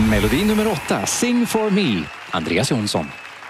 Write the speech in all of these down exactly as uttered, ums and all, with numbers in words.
Melodi nummer åtta, Sing for me, Andreas Jonsson.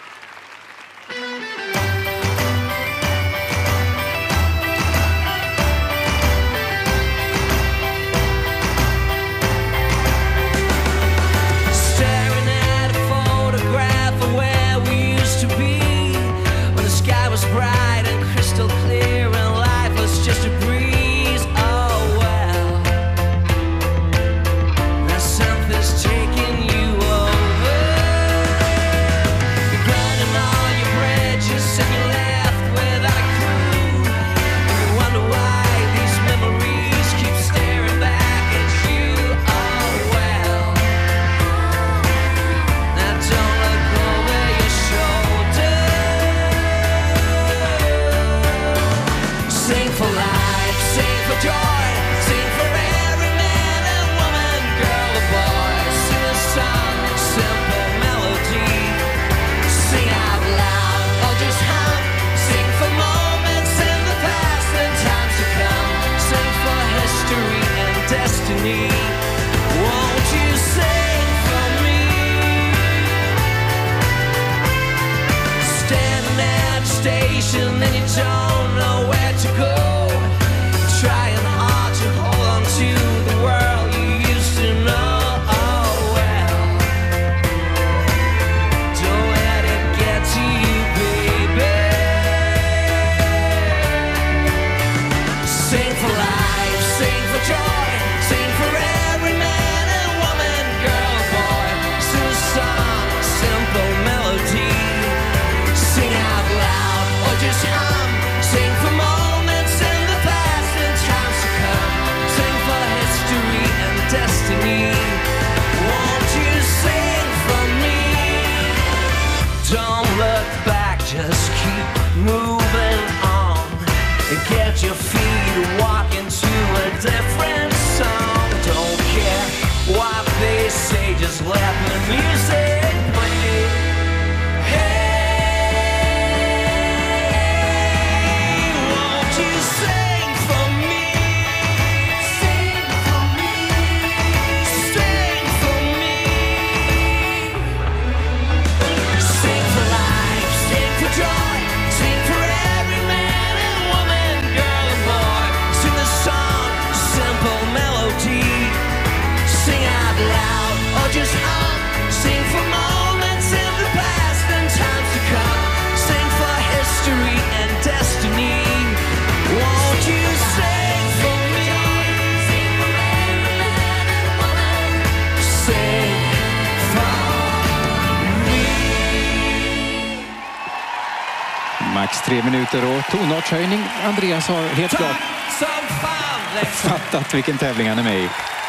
And you don't know where to go, trying hard to hold on to the world you used to know. Oh well, don't let it get to you, baby. Sing for life, sing for joy, sing for every man and woman, girl or boy. Sing a song, a simple melody. Sing out loud or just hum. Sing for moments in the past and times to come. Sing for history and destiny. Won't you sing for me? Don't look back, just keep moving on. Get your feet, walk into a different song. Don't care what they say, just let the music play. Hey, just hum, sing for moments in the past and times to come. Sing for history and destiny. Won't you sing for me? Sing for every man and woman. Sing for me. Max tre minuter och tonartshöjning. Andreas har helt klart fattat vilken tävling han är med i.